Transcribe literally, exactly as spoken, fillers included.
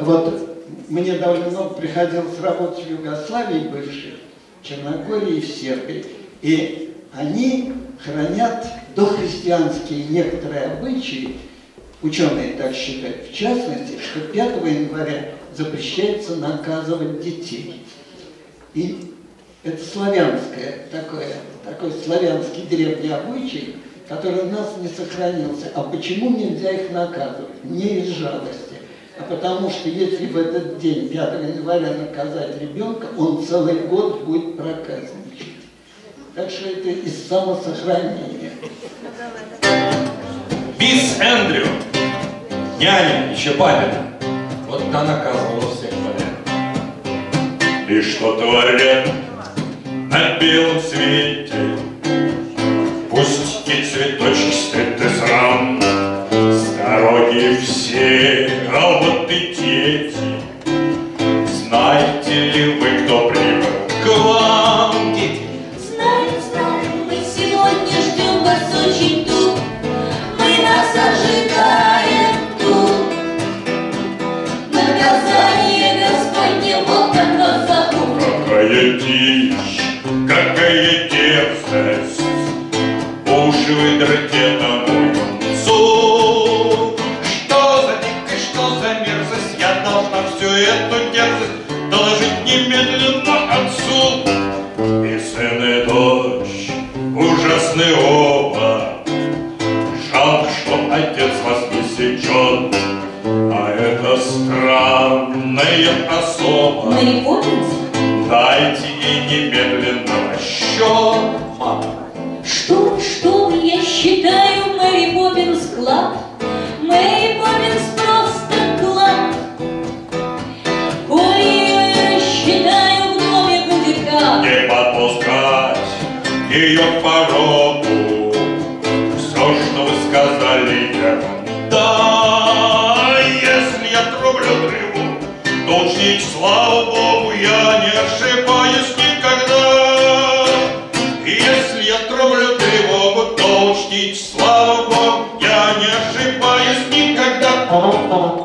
Вот мне давно приходилось работать в Югославии бывшей, в Черногории и в Сербии. И они хранят дохристианские некоторые обычаи, ученые так считают, в частности, что пятого января запрещается наказывать детей. И это славянское, такое, такой славянский древний обычай, который у нас не сохранился. А почему нельзя их наказывать? Не из жалости, а потому что если в этот день, пятого января, наказать ребенка, он целый год будет проказничать. Так что это из самосохранения. Мисс Эндрю, няня, еще папина, вот она наказывала всех подряд. И что творят на белом свете, пустики, цветочки, стыд и срам, с дороги все, а вот и дети. Знаете ли вы, кто прибыл к вам, дети? Знаем, знаем, мы сегодня ждем вас очень тут, мы нас ожидаем тут. Наказание Господне, вот как нас зовут. Какая дичь, какая дерзость, уши выдрать этому юнцу. Что за дикость, что за мерзость, я должна всю эту дерзость доложить немедленно отцу. И сын, и дочь ужасны оба, жалко, что отец вас не сечет. А это странная особа, Мэри Поппинс? дайте ей немедленно расчет, мама. Что, что, я считаю, Мэри Поппинс клад, Мэри Поппинс просто клад. Коли я считаю, в доме будет как Не подпускать ее к порогу, все, что вы сказали, ерунда. Если я трублю тревогу, то учтите, слава Богу, я не ошибаюсь никогда. Если я трублю тревогу, то учтите, слава Богу, я не ошибаюсь никогда.